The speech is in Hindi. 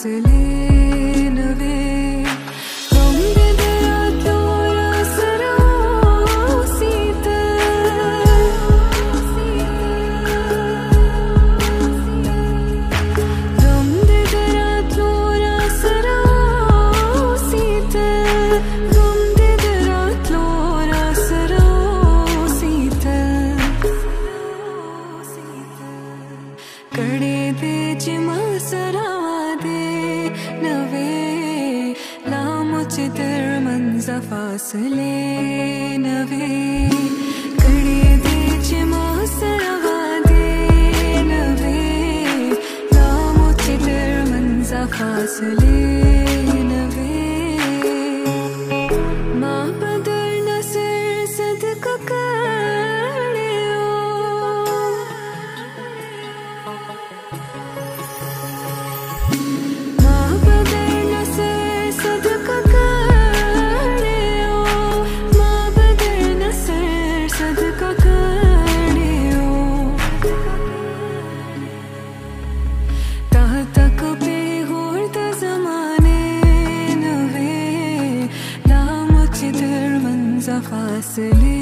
फासले नवे कड़े दे चिमा सरावा दे नवे लामुचितर मंजा फासले नवे कड़े दे चिमा सरावा दे नवे लामुचितर मंजा फासले नवे माँ बदल नसर सदका फासले